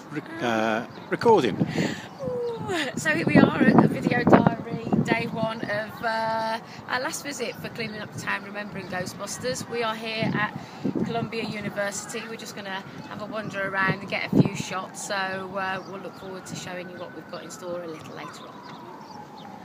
recording. So here we are at the video diary, day one of our last visit for cleaning up the town, remembering Ghostbusters. We are here at Columbia University. We're just going to have a wander around and get a few shots, so we'll look forward to showing you what we've got in store a little later on.